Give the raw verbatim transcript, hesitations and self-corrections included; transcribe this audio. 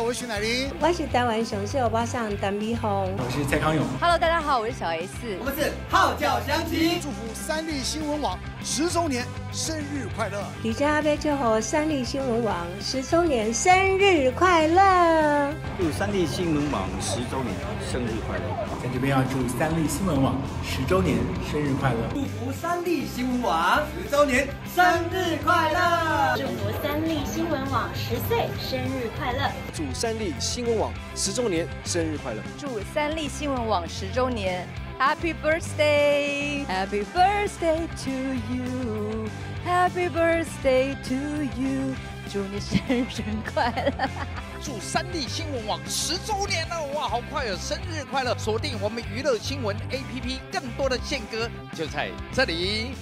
我是许乃麟， 我是台湾上秀巴上陈美凤， 我是蔡康永。 Hello， 大家好，我是小 S， 我们是号角响起， 祝福三立新闻网十周年生日快乐！ 李家杯祝福三立新闻网十周年生日快乐！ 祝三立新闻网十周年生日快乐！ 在这边要祝三立新闻网十周年生日快乐！ 祝福三立新闻网十周年生日快乐！ 祝福三立新闻网十岁生日快乐！ 祝三立新闻网十周年生日快乐！ 祝三立新闻网十周年 Happy Birthday Happy Birthday to you Happy Birthday to you 祝你生日快乐！ 祝三立新闻网十周年了，哇，好快哦！生日快乐！锁定我们娱乐新闻 A P P， 更多的宪歌就在这里。